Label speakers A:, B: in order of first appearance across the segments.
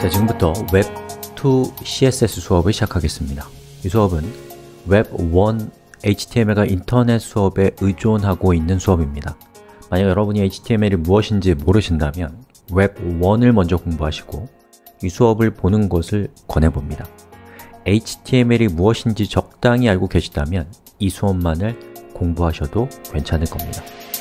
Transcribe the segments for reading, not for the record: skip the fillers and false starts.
A: 자, 지금부터 웹2 CSS 수업을 시작하겠습니다. 이 수업은 웹1 HTML과 인터넷 수업에 의존하고 있는 수업입니다. 만약 여러분이 HTML이 무엇인지 모르신다면 웹1을 먼저 공부하시고 이 수업을 보는 것을 권해봅니다. HTML이 무엇인지 적당히 알고 계시다면 이 수업만을 공부하셔도 괜찮을 겁니다.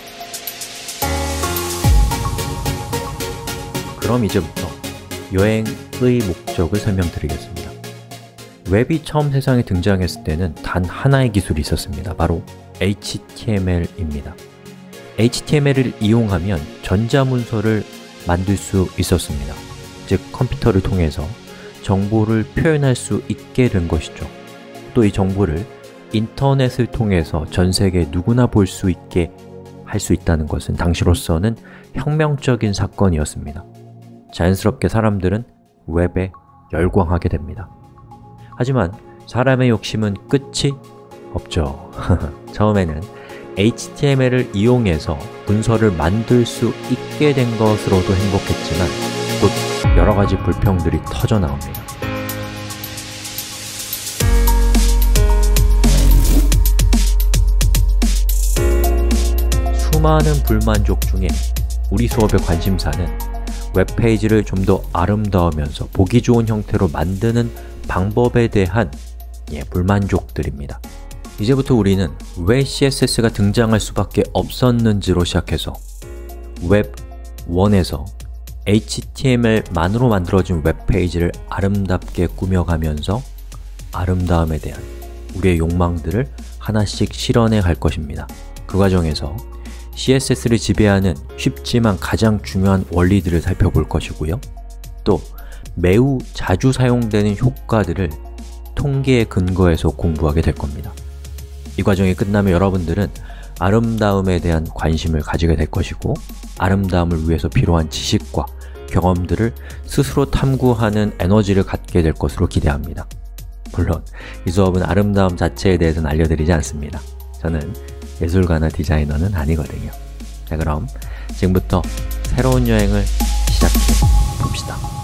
A: 그럼 이제부터 여행의 목적을 설명드리겠습니다. 웹이 처음 세상에 등장했을 때는 단 하나의 기술이 있었습니다. 바로 HTML입니다. HTML을 이용하면 전자문서를 만들 수 있었습니다. 즉, 컴퓨터를 통해서 정보를 표현할 수 있게 된 것이죠. 또 이 정보를 인터넷을 통해서 전 세계 누구나 볼 수 있게 할 수 있다는 것은 당시로서는 혁명적인 사건이었습니다. 자연스럽게 사람들은 웹에 열광하게 됩니다. 하지만 사람의 욕심은 끝이 없죠. 처음에는 HTML을 이용해서 문서를 만들 수 있게 된 것으로도 행복했지만 곧 여러 가지 불평들이 터져 나옵니다. 수많은 불만족 중에 우리 수업의 관심사는 웹페이지를 좀 더 아름다우면서 보기 좋은 형태로 만드는 방법에 대한 불만족들입니다. 이제부터 우리는 왜 CSS가 등장할 수밖에 없었는지로 시작해서 웹1에서 HTML만으로 만들어진 웹페이지를 아름답게 꾸며가면서 아름다움에 대한 우리의 욕망들을 하나씩 실현해 갈 것입니다. 그 과정에서 CSS를 지배하는 쉽지만 가장 중요한 원리들을 살펴볼 것이고요. 또 매우 자주 사용되는 효과들을 통계에 근거해서 공부하게 될 겁니다. 이 과정이 끝나면 여러분들은 아름다움에 대한 관심을 가지게 될 것이고 아름다움을 위해서 필요한 지식과 경험들을 스스로 탐구하는 에너지를 갖게 될 것으로 기대합니다. 물론 이 수업은 아름다움 자체에 대해서는 알려드리지 않습니다. 저는 예술가나 디자이너는 아니거든요. 자, 그럼 지금부터 새로운 여행을 시작해 봅시다.